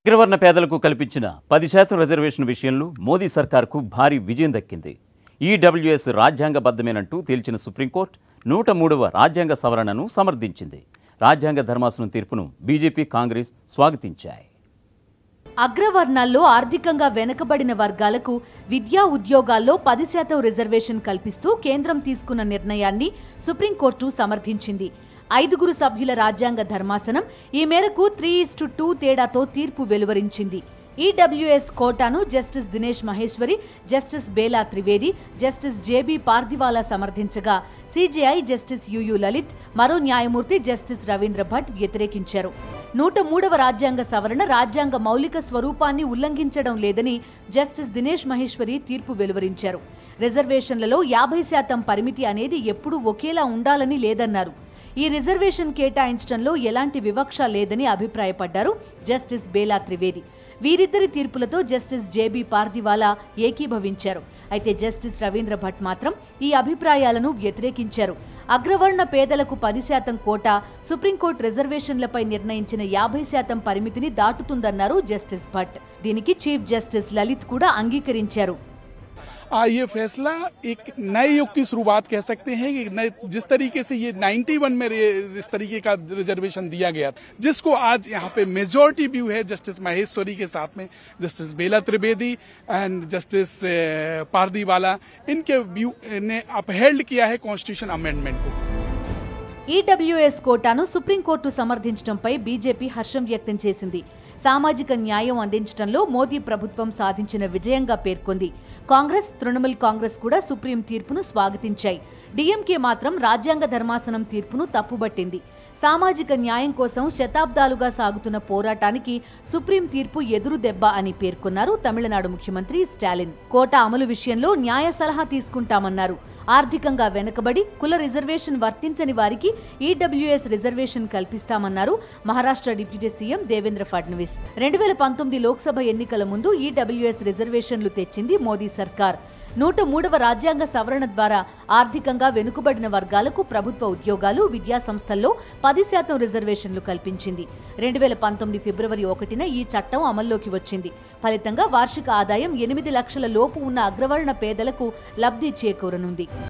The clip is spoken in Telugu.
అగ్రవర్ణ పేదలకు కల్పించిన 10% రిజర్వేషన్ విషయంలో మోదీ సర్కార్కు భారీ విజయం దక్కింది. ఈడబ్ల్యూఎస్ రాజ్యాంగబద్ధమేనంటూ తేల్చిన సుప్రీంకోర్టు 103వ రాజ్యాంగ సవరణను సమర్థించింది. రాజ్యాంగ ధర్మాసనం తీర్పును బీజేపీ, కాంగ్రెస్ స్వాగతించాయి. అగ్రవర్ణాల్లో ఆర్థికంగా వెనుకబడిన వర్గాలకు విద్యా ఉద్యోగాల్లో 10% రిజర్వేషన్ కల్పిస్తూ కేంద్రం తీసుకున్న నిర్ణయాన్ని సుప్రీంకోర్టు సమర్థించింది. 5 సభ్యుల రాజ్యాంగ ధర్మాసనం ఈ మేరకు 3:2 తేడాతో తీర్పు వెలువరించింది. ఈడబ్ల్యూఎస్ కోటాను justice Dinesh Maheshwari, justice Bela Trivedi, justice JB Pardiwala సమర్థించగా సీజేఐ జస్టిస్ యుయు లలిత్, మరో న్యాయమూర్తి జస్టిస్ రవీంద్ర భట్ వ్యతిరేకించారు. 103వ రాజ్యాంగ సవరణ రాజ్యాంగ మౌలిక స్వరూపాన్ని ఉల్లంఘించడం లేదని జస్టిస్ దినేష్ మహేశ్వరి తీర్పు వెలువరించారు. రిజర్వేషన్లలో 50% పరిమితి అనేది ఎప్పుడూ ఒకేలా ఉండాలని లేదన్నారు. ఈ రిజర్వేషన్ కేటాయించడంలో ఎలాంటి వివక్ష లేదని అభిప్రాయపడ్డారు జస్టిస్ బేలా త్రివేది. వీరిద్దరి తీర్పులతో జస్టిస్ జేబీ పార్దివాలా ఏకీభవించారు. అయితే జస్టిస్ రవీంద్ర భట్ మాత్రం ఈ అభిప్రాయాలను వ్యతిరేకించారు. అగ్రవర్ణ పేదలకు 10% కోటా సుప్రీంకోర్టు రిజర్వేషన్లపై నిర్ణయించిన 50% పరిమితిని దాటుతుందన్నారు జస్టిస్ భట్. దీనికి చీఫ్ జస్టిస్ లలిత్ కూడా అంగీకరించారు. ये फैसला एक नए युग की शुरुआत कह सकते हैं कि जिस तरीके से ये 91 में इस तरीके का रिजर्वेशन दिया गया, जिसको आज यहाँ पे मेजॉरिटी व्यू है जस्टिस महेश्वरी के साथ में justice Bela Trivedi and justice Pardiwala, इनके व्यू ने अपहेल्ड किया है कॉन्स्टिट्यूशन अमेंडमेंट को. ఈడబ్ల్యూఎస్ కోటాను సుప్రీంకోర్టు సమర్థించడంపై బీజేపీ హర్షం వ్యక్తం చేసింది. సామాజిక న్యాయం అందించడంలో మోదీ ప్రభుత్వం సాధించిన విజయంగా పేర్కొంది. కాంగ్రెస్, తృణమూల్ కాంగ్రెస్ కూడా సుప్రీం తీర్పును స్వాగతించాయి. డీఎంకే మాత్రం రాజ్యాంగ ధర్మాసనం తీర్పును తప్పుబట్టింది. సామాజిక న్యాయం కోసం శతాబ్దాలుగా సాగుతున్న పోరాటానికి సుప్రీం తీర్పు ఎదురు దెబ్బ అని పేర్కొన్నారు తమిళనాడు ముఖ్యమంత్రి స్టాలిన్. కోటా అమలు విషయంలో న్యాయ సలహా తీసుకుంటామన్నారు. ఆర్థికంగా వెనుకబడి కుల రిజర్వేషన్ వర్తించని వారికి ఈడబ్ల్యూఎస్ రిజర్వేషన్ కల్పిస్తామన్నారు మహారాష్ట్ర డిప్యూటీ సీఎం దేవేంద్ర ఫడ్నవీస్. 2019 లోక్సభ ఎన్నికల ముందు ఈడబ్ల్యూఎస్ రిజర్వేషన్లు తెచ్చింది మోదీ సర్కార్. 103వ రాజ్యాంగ సవరణ ద్వారా ఆర్థికంగా వెనుకబడిన వర్గాలకు ప్రభుత్వ ఉద్యోగాలు, విద్యా సంస్థల్లో 10% రిజర్వేషన్లు కల్పించింది. 2019 ఫిబ్రవరి 1న ఈ చట్టం అమల్లోకి వచ్చింది. ఫలితంగా వార్షిక ఆదాయం 8 లక్షల లోపు ఉన్న అగ్రవర్ణ పేదలకు లబ్ధి చేకూరనుంది.